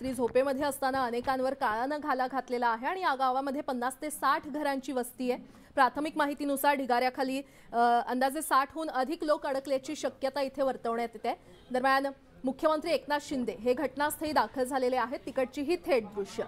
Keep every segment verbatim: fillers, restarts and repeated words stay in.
रात्री झोपेमध्ये असताना अनेकांवर काळानं घाला घातलेला आहे आणि या गावामध्ये पन्नास ते साठ घरांची वस्ती आहे। प्राथमिक माहितीनुसार ढिगाऱ्याखाली अंदाजे साठहून अधिक लोक अडकल्याची शक्यता इथे वर्तवण्यात येते। दरम्यान मुख्यमंत्री एकनाथ शिंदे हे घटनास्थळी दाखल झालेले आहेत। तिकडची ही थेट दृश्य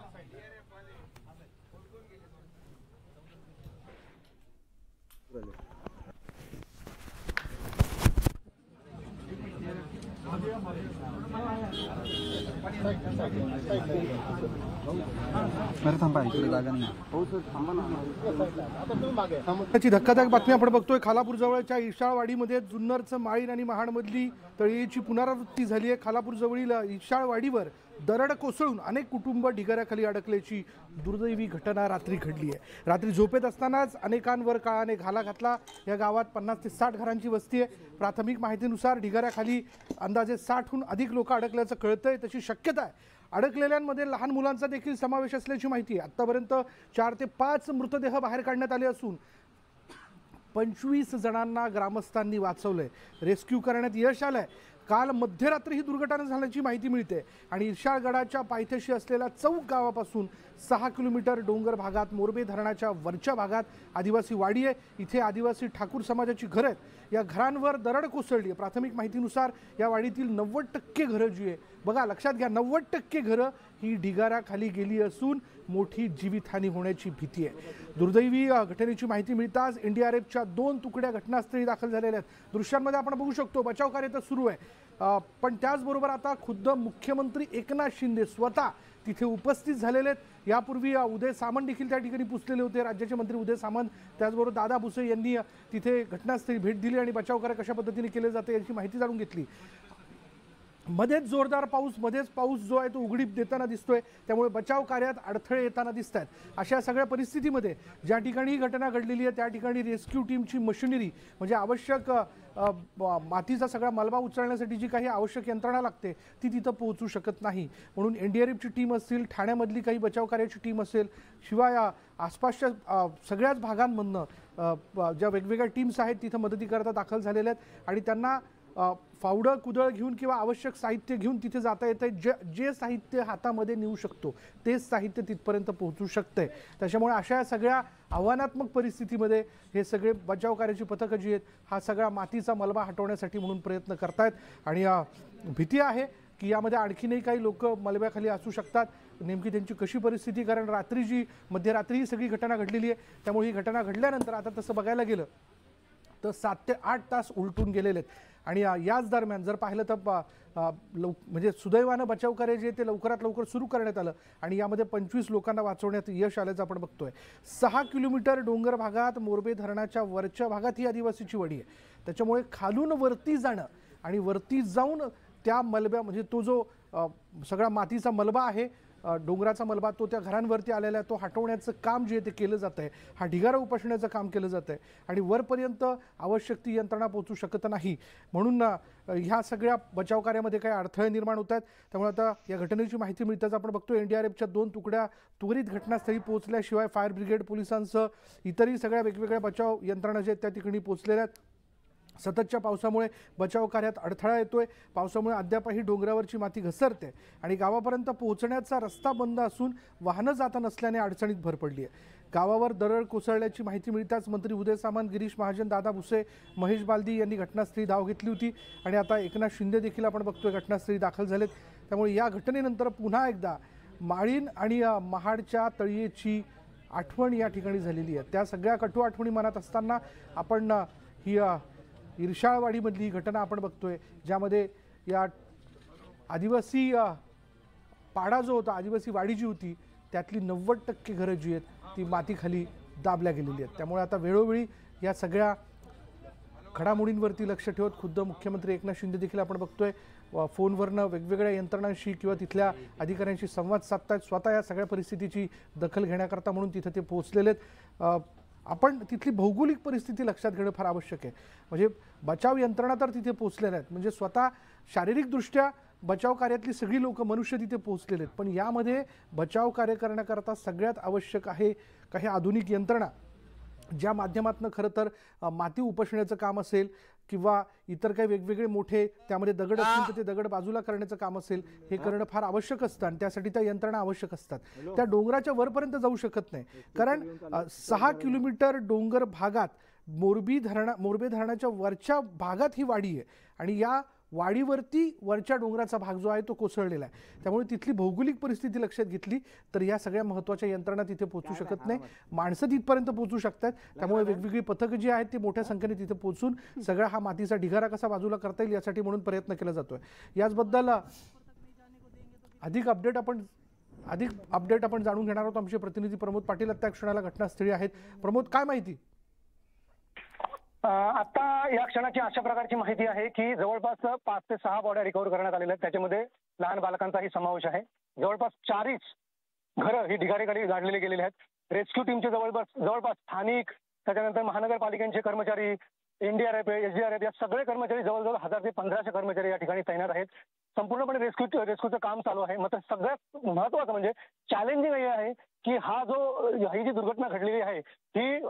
धक्कादायक बातमी आपण बघतोय। खालापूर जवळच्या इशाळवाडीमध्ये जुन्नरचं माळीण आणि महाडमधली तळीची पुनरावृत्ती झाली आहे। खालापूर जवळील इशाळवाडीवर दरड कोसळून अनेक कुटुंब ढिगाऱ्याखाली अडकल्याची दुर्दैवी घटना रात्री घडली आहे। रात्री झोपेत असतानाच अनेकांवर काळाने घाला घातला। या गावात पन्नास ते साठ घरांची वस्ती आहे। प्राथमिक माहितीनुसार ढिगाऱ्याखाली अंदाजे साठहून अधिक लोक अडकल्याचं कळतंय, तशी शक्यता आहे। अडकलेल्यांमध्ये लहान मुलांचा देखील समावेश असल्याची माहिती आहे। आतापर्यंत चार ते पाच मृतदेह बाहेर काढण्यात आले असून पंचवीस जणांना ग्रामस्थांनी वाचवलंय, रेस्क्यू करण्यात यश आलंय। काल मध्यरात्री ही दुर्घटना झाल्याची माहिती मिळते आणि इर्शाळगडाच्या पायथ्याशी असलेल्या चौक गावापासून सहा किलोमीटर डोंगर भागात मोरबे धरणाच्या वरच्या भागात आदिवासी वाडी आहे। इथे आदिवासी ठाकूर समाजाची घरं आहेत। या घरांवर दरड कोसळली आहे। प्राथमिक माहितीनुसार या वाडीतील नव्वद टक्के घरं जी आहे, बघा लक्षात घ्या, नव्वद टक्के घरं ही ढिगाऱ्याखाली गेली असून मोठी जीवितहानी होण्याची भीती आहे। दुर्दैवी घटनेची माहिती मिळताच एनडीआरएफच्या दोन तुकड्या घटनास्थळी दाखल झालेल्या आहेत। दृश्यांमध्ये आपण बघू शकतो बचाव कार्य तर सुरू आहे, पण त्याचबरोबर आता खुद्द मुख्यमंत्री एकनाथ शिंदे स्वतः तिथे उपस्थित झालेले आहेत। यापूर्वी उदय सामंत देखील त्या ठिकाणी पोहोचलेले होते, राज्याचे मंत्री उदय सामंत, त्याचबरोबर दादा भुसे यांनी तिथे घटनास्थळी भेट दिली आणि बचाव कार्य कशा पद्धतीने केले जाते याची माहिती जाणून घेतली। मध्येच जोरदार पाऊस, मध्येच पाऊस जो आहे तो उघडीप देताना दिसतोय, त्यामुळे बचाव कार्यात अडथळे येताना दिसत आहेत। अशा सगळ्या परिस्थितीमध्ये ज्या ठिकाणी ही घटना घडलेली आहे त्या ठिकाणी रेस्क्यू टीमची मशिनरी म्हणजे आवश्यक मातीचा सगळा मलबा उचलण्यासाठी जी काही आवश्यक यंत्रणा लागते ती तिथं पोहोचू शकत नाही। म्हणून एनडीआरएफची टीम असेल, ठाण्यामधली काही बचाव कार्याची टीम असेल, शिवाय आसपासच्या सगळ्याच भागांमधनं ज्या वेगवेगळ्या टीम्स आहेत तिथं मदतीकरता दाखल झालेल्या आहेत आणि त्यांना फावडं कुदळ घेऊन किंवा आवश्यक साहित्य घेऊन तिथे जाता येते। जे जे साहित्य हातामध्ये नेऊ शकतो तेच साहित्य तिथपर्यंत पोहोचू शकते। त्याच्यामुळे अशा सगळ्या आव्हानात्मक परिस्थितीमध्ये हे सगळे बचाव कार्याची पथकं जी आहेत हा सगळा मातीचा मलबा हटवण्यासाठी म्हणून प्रयत्न करतायत आणि भीती आहे की यामध्ये आणखीनही काही लोक मलब्याखाली असू शकतात। नेमकी त्यांची कशी परिस्थिती, कारण रात्री जी मध्यरात्री ही सगळी घटना घडलेली आहे, त्यामुळे ही घटना घडल्यानंतर आता तसं बघायला गेलं तर सात ते आठ तास उलटून गेलेले आहेत आणि याच दरम्यान जर पाहिलं तर लव म्हणजे सुदैवानं बचाव कार्य जे ते लवकरात लवकर सुरू करण्यात आलं आणि यामध्ये पंचवीस लोकांना वाचवण्यात यश आल्याचं आपण बघतोय। सहा किलोमीटर डोंगर भागात मोरबे धरणाच्या वरच्या भागात ही आदिवासीची वाडी आहे, त्याच्यामुळे खालून वरती जाणं आणि वरती जाऊन त्या मलब्या म्हणजे तो जो सगळा मातीचा मलबा आहे, डोंगराचा मलबा, तो त्या घरांवरती आलेला आहे, तो हटवण्याचं काम जे ते केलं जात आहे। हा ढिगारा उपसण्याचं काम केलं जात आहे आणि वरपर्यंत आवश्यक ती यंत्रणा पोहोचू शकत नाही, म्हणून ह्या सगळ्या बचाव कार्यामध्ये काही अडथळे निर्माण होत आहेत। त्यामुळे आता या घटनेची माहिती मिळताच आपण बघतो एनडीआरएफच्या दोन तुकड्या त्वरित घटनास्थळी पोहोचल्याशिवाय फायर ब्रिगेड पोलिसांसह इतरही सगळ्या वेगवेगळ्या बचाव यंत्रणा जे आहेत त्या ठिकाणी पोहोचलेल्या आहेत। सततच्या पावसामुळे बचाव कार्यात अडथळा येतोय। पावसामुळे अद्यापही डोंगरावरची माती घसरते आणि गावापर्यंत पोहोचण्याचा रस्ता बंद असून वाहनं जाता नसल्याने अडचणीत भर पडली आहे। गावावर दरड कोसळल्याची माहिती मिळताच मंत्री उदय सामंत, गिरीश महाजन, दादा भुसे, महेश बालदी यांनी घटनास्थळी धाव घेतली होती आणि आता एकनाथ शिंदे देखील आपण बघतोय घटनास्थळी दाखल झालेत। त्यामुळे या घटनेनंतर पुन्हा एकदा माळीण आणि महाडच्या तळीची आठवण या ठिकाणी झालेली आहे। त्या सगळ्या कटू आठवणी मनात असताना आपण ही इर्शाळवाडीमधली ही घटना आपण बघतोय, ज्यामध्ये या आदिवासी पाडा जो होता, आदिवासी वाडी जी होती त्यातली नव्वद टक्के घरं जी आहेत ती मातीखाली दाबल्या गेलेली आहेत। त्यामुळे आता वेळोवेळी या सगळ्या घडामोडींवरती लक्ष ठेवत खुद्द मुख्यमंत्री एकनाथ शिंदे देखील आपण बघतोय फोनवरनं वेगवेगळ्या यंत्रणांशी किंवा तिथल्या अधिकाऱ्यांशी संवाद साधतायत, स्वतः या सगळ्या परिस्थितीची दखल घेण्याकरता म्हणून तिथे ते पोहोचलेले आहेत। आपण तिथली भौगोलिक परिस्थिती लक्षात घेणं फार आवश्यक आहे। म्हणजे बचाव यंत्रणा तर तिथे पोहोचलेल्या आहेत, म्हणजे स्वतः शारीरिकदृष्ट्या बचाव कार्यातली सगळी लोक मनुष्य तिथे पोहोचलेले आहेत, पण यामध्ये बचाव कार्य करण्याकरता सगळ्यात आवश्यक आहे काही आधुनिक यंत्रणा, ज्या माध्यमातून खरं तर माती उपसण्याचं काम असेल किंवा इतर काही वेगवेगळे मोठे त्यामध्ये दगड असतील तर ते दगड बाजूला करण्याचं काम असेल, हे करणं फार आवश्यक असतं आणि त्यासाठी त्या यंत्रणा आवश्यक असतात. त्या डोंगराच्या वरपर्यंत जाऊ शकत नाही, कारण अ, सहा किलोमीटर डोंगर भागात मोरबी धरणा मोरबे धरणाच्या वरच्या भागात ही वाडी आहे आणि या वाडीवरती वरच्या डोंगराचा भाग जो आहे तो कोसळलेला आहे. त्यामुळे तिथली भौगोलिक परिस्थिती लक्षात घेतली तर या सगळ्या महत्त्वाच्या यंत्रणा तिथे पोहोचू शकत नाही. माणसं तिथपर्यंत पोहोचू शकतात. त्यामुळे वेगवेगळी पथकं जी आहेत ती मोठ्या संख्येने तिथे पोहोचून सगळा हा मातीचा ढिगारा कसा बाजूला करता येईल यासाठी म्हणून प्रयत्न केला जातोय. याचबद्दल अधिक अपडेट आपण अधिक अपडेट आपण जाणून घेणार आहोत. आमचे प्रतिनिधी प्रमोद पाटील त्या क्षणाला घटनास्थळी आहेत. प्रमोद, काय माहिती? आता या क्षणाची अशा प्रकारची माहिती आहे की जवळपास पाच ते सहा बॉड्या रिकव्हर करण्यात आलेल्या आहेत. त्याच्यामध्ये लहान बालकांचाही समावेश आहे. जवळपास चाळीस घरं ही ढिगाऱ्याखाली गाडलेली गेलेली आहेत. रेस्क्यू टीमचे जवळपास जवळपास स्थानिक, त्याच्यानंतर महानगरपालिकेचे कर्मचारी, एनडीआरएफ, एसडीआरएफ या सगळे कर्मचारी जवळजवळ हजार ते पंधराशे कर्मचारी या ठिकाणी तैनात आहेत. संपूर्णपणे रेस्क्यू रेस्क्यूचं काम चालू आहे. मात्र सगळ्यात महत्त्वाचं म्हणजे चॅलेंजिंग हे आहे की हा जो ही जी दुर्घटना घडलेली आहे ती